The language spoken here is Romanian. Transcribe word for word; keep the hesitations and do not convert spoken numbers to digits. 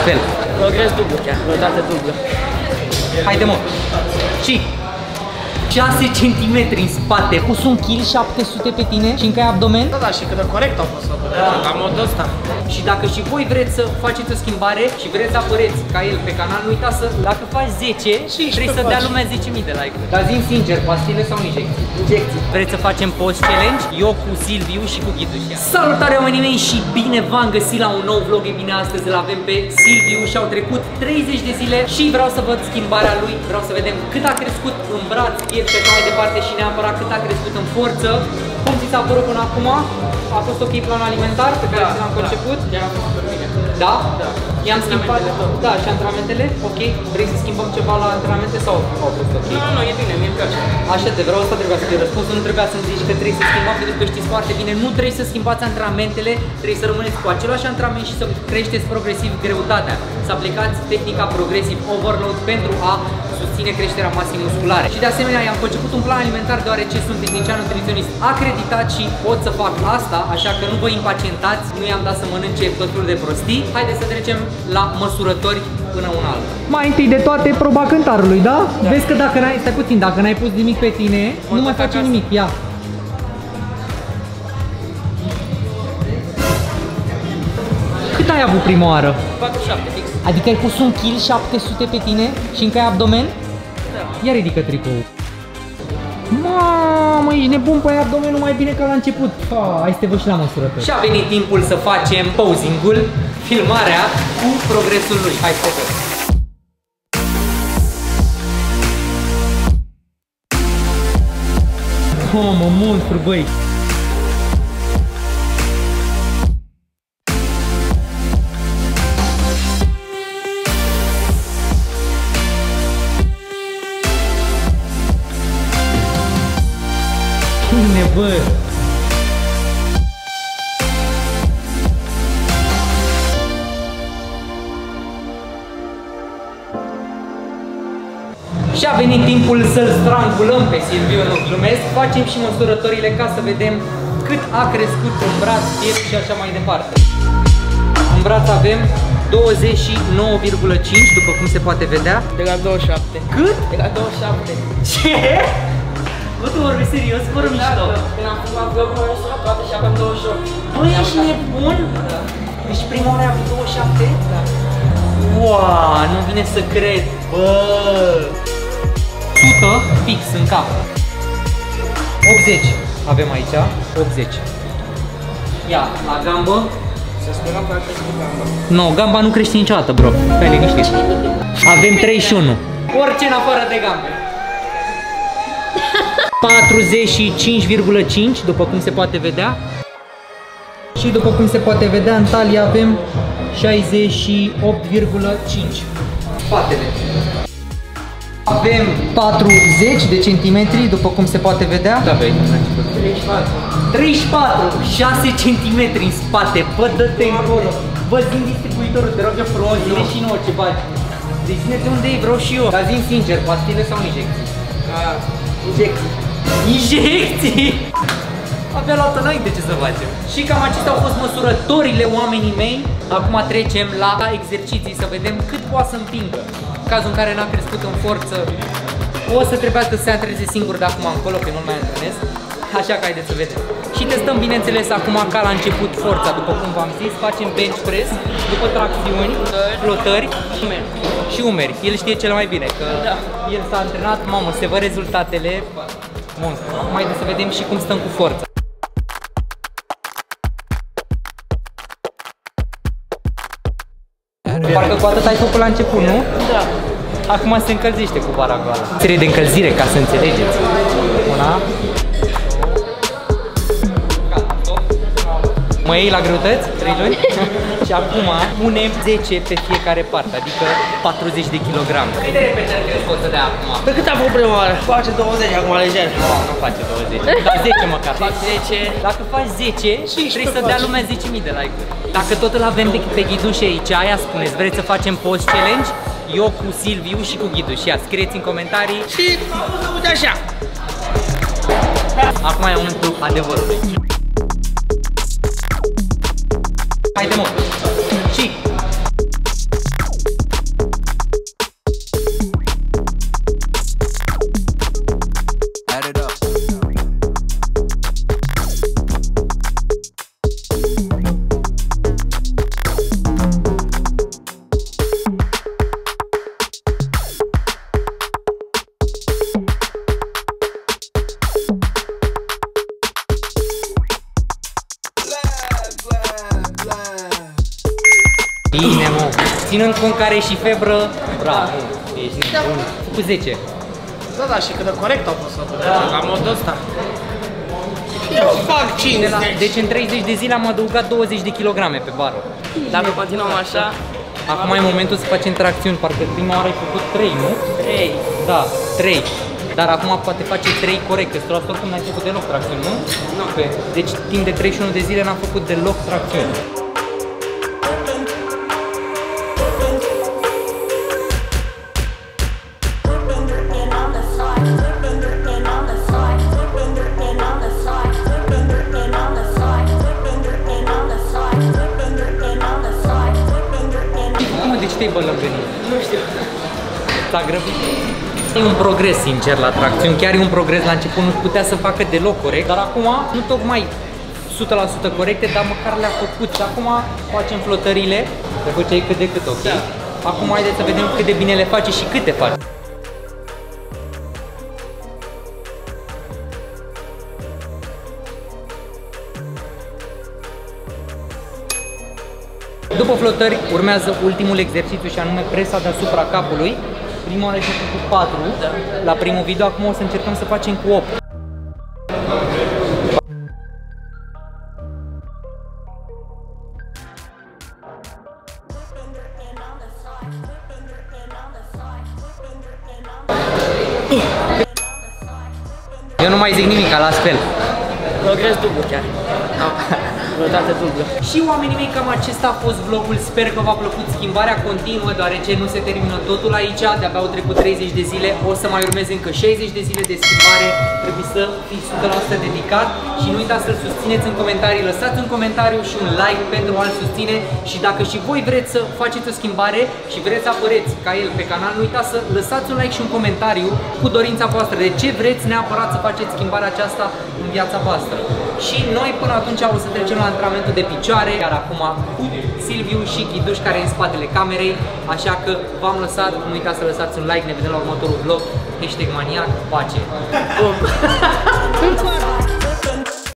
Astfel. Progres dublu chiar, greutate dublă. Haide mă. Și șase centimetri în spate. Pus un kilogram șapte sute pe tine și încă ai abdomen? Da, da, și cât de corect au fost făcut. Da, la modul ăsta. Și dacă și voi vreți să faceți o schimbare și vreți să apăreți ca el pe canal, nu uitați să, dacă faci zece, și trebuie să dea lumea zece mii de like-uri. Dar zi sincer, pastile sau injecții? Injecții. Vreți să facem post challenge? Eu cu Silviu și cu Ghidușia. Salutare oamenii mei și bine v-am găsit la un nou vlog. E bine, astăzi îl avem pe Silviu și au trecut treizeci de zile și vreau să văd schimbarea lui. Vreau să vedem cât a crescut în braț, piept și așa mai departe și neapărat cât a crescut în forță. Cum ți s-a părut până acum? A fost ok planul alimentar pe care l-am conceput? Da, bine. Da? Da. I-am schimbat, da, și antrenamentele? Ok. Vrei să schimbăm ceva la antrenamente sau au fost ok? Nu, nu, e bine, mie îmi place. Așa de vreau, asta trebuia să fie răspunsul, nu trebuia să-mi zici că trebuie să schimbăm, pentru că știți foarte bine, nu trebuie să schimbați antrenamentele, trebuie să rămâneți cu același antrenament și să creșteți progresiv greutatea. Să aplicați tehnica progresiv overload pentru a susține creșterea masei musculare. Și de asemenea, i-am conceput un plan alimentar deoarece sunt tehnician nutriționist acreditat și pot să fac asta, așa că nu vă impacientați, nu i-am dat să mănânce tot felul de prostii. Haideți să trecem la măsurători până una alta. Mai întâi de toate proba cântarului, da? Da. Vezi că dacă n-ai, stai puțin, dacă n-ai pus nimic pe tine, o nu mai face nimic, ia. Cât ai avut prima oară? patruzeci și șapte fix. Adică ai pus un kilogram șapte sute pe tine și încă ai abdomen? Da. Ia ridică tricoul. Mamă, ești nebun, pe abdomenul mai bine ca la început. Ha, hai să te văd și la măsurători. Și a venit timpul să facem posing-ul, filmarea cu progresul lui. Hai să te văd. Oh, mă, monstru, băi. Bine, bă! Și a venit timpul să-l strangulăm pe Silviu, nu glumesc. Facem și măsurătorile ca să vedem cât a crescut în braț, piept și așa mai departe. În braț avem douăzeci și nouă virgulă cinci, după cum se poate vedea. De la douăzeci și șapte. Cât? De la douăzeci și șapte. Ce? Bă, tu vorbi serios, fără mișto. Când am filmat vlogul meu ăsta, toate și aveam douăzeci și opt. Băi, ești nebun? Da. Deci prima oară ai avut douăzeci și șapte? Da. Wow, nu vine să cred, bă! o sută fix în cap. optzeci avem aici, optzeci. Ia, la gambă. Să sperăm că a crescut gamba. Nu, no, gamba nu crește niciodată, bro. Stai liniștit. Avem treizeci și unu. Orice în afară de gambe. patruzeci și cinci virgulă cinci, după cum se poate vedea. Și după cum se poate vedea, în talie avem șaizeci și opt virgulă cinci. Spatele. Avem patruzeci de centimetri, după cum se poate vedea. Da, băi. treizeci și patru. treizeci și patru, șase centimetri în spate. Bă, dă-te încolo. Bă, zi-mi distribuitorul, te rog eu frumos, zi-ne și nouă ce faci. Deci zi-ne de unde e, vreau și eu. Dar zi-mi sincer, pastile sau injecții? Ah, injecții. Injecții! Abia luat înainte, ce să facem. Și cam acestea au fost măsurătorile, oamenii mei. Acum trecem la exerciții, să vedem cât poate să împingă. În cazul în care n-a crescut în forță, o să trebuiască să se antreneze singur de acum încolo, că nu mai antrenez. Așa că haideți să vedem. Și testăm, bineînțeles, acum ca la început forța, după cum v-am zis. Facem bench press, după tracțiuni, flotări și umeri. El știe cel mai bine, că Da. el s-a antrenat, mamă, se văd rezultatele. Monstru. Acum haideți să vedem și cum stăm cu forța. Parcă cu atât ai făcut la început, nu? Da. Acum se încălzește cu bara goală. Serie de încălzire, ca să înțelegeți. Una. Gata, stop. Mă iei la greutăți? trei joi? Și acum punem zece pe fiecare parte, adică patruzeci de kilograme. Câte repetări crezi poți să dea acum? Pe cât am făcut prima oară? Face douăzeci acum, lejer. No, nu face douăzeci, dar zece măcar. Fac zece. Dacă faci zece, trebuie să dea lumea zece mii de like-uri. Dacă tot îl avem pe Ghidușe aici, aia spuneți, vreți să facem post challenge? Eu cu Silviu și cu Ghiduș. Ia, scrieți în comentarii. Și uite așa. Acum e momentul adevărului. Haide mă! Și Bine, mă. Ținând cont că are și febră, bravo. Ești nebun. Cu zece. Da, da, și cât de corect au fost făcut. La modul ăsta. Eu fac De cincizeci. la, deci în treizeci de zile am adăugat douăzeci de kilograme pe bară. Dacă continuăm așa... Acum e momentul să facem tracțiuni, parcă prima oară ai făcut trei, nu? trei. Da, trei. Dar acum poate face trei corecte, că tu oricum n-ai făcut deloc tracțiuni, nu? Nu. Deci timp de treizeci și unu de zile n-am făcut deloc tracțiuni. De ce te-ai bălămbănit? Nu știu. S-a grăbit. E un progres, sincer, la tracțiuni. Chiar e un progres. La început nu putea să facă deloc corect, dar acum nu tocmai o sută la sută corecte, dar măcar le-a făcut. Și acum facem flotările, le făceai cât de cât, ok? Da. Acum haideți să vedem cât de bine le face și cât te face. După flotări urmează ultimul exercițiu și anume presa deasupra capului. Prima oară ai făcut patru, da. La primul video, acum o să încercăm să facem cu opt. Eu nu mai zic nimic, las fel. Progres dublu chiar. Vreodată dublă. Și oamenii mei, cam acesta a fost vlogul. Sper că v-a plăcut. Schimbarea continuă, deoarece nu se termină totul aici. De-abia au trecut treizeci de zile, o să mai urmeze încă șaizeci de zile de schimbare. Trebuie să fii o sută la sută dedicat. Și nu uitați să-l susțineți în comentarii. Lăsați un comentariu și un like pentru a-l susține. Și dacă și voi vreți să faceți o schimbare și vreți să apăreți ca el pe canal, nu uitați să lăsați un like și un comentariu cu dorința voastră. De ce vreți neapărat să faceți schimbarea aceasta în viața voastră. Și noi până atunci o să trecem la antrenamentul de picioare, iar acum cu Silviu și Ghiduș, care e în spatele camerei, așa că v-am lăsat, nu uitați să lăsați un like, ne vedem la următorul vlog, hashtag maniac, pace!